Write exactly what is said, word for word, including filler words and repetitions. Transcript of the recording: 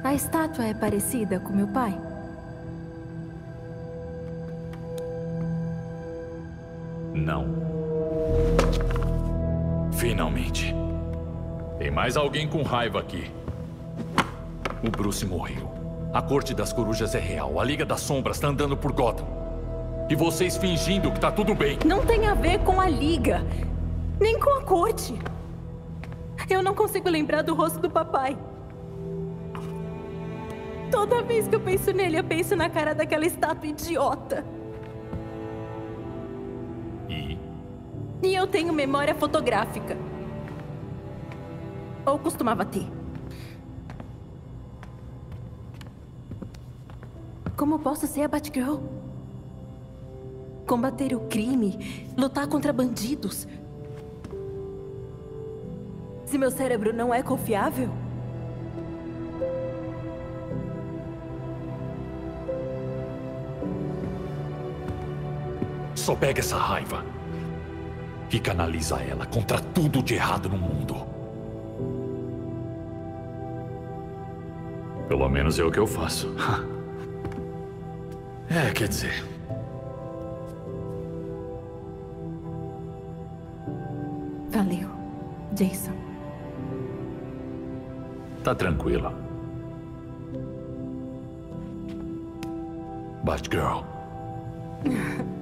A estátua é parecida com meu pai? Não. Finalmente. Tem mais alguém com raiva aqui. O Bruce morreu. A Corte das Corujas é real. A Liga das Sombras está andando por Gotham. E vocês fingindo que tá tudo bem. Não tem a ver com a Liga. Nem com a Corte. Eu não consigo lembrar do rosto do papai. Toda vez que eu penso nele, eu penso na cara daquela estátua idiota. E? E eu tenho memória fotográfica. Ou costumava ter. Como posso ser a Batgirl? Combater o crime, lutar contra bandidos. Se meu cérebro não é confiável? Só pega essa raiva e canaliza ela contra tudo de errado no mundo. Pelo menos é o que eu faço. É, quer dizer... Valeu, Jason. Tá tranquila. Batgirl.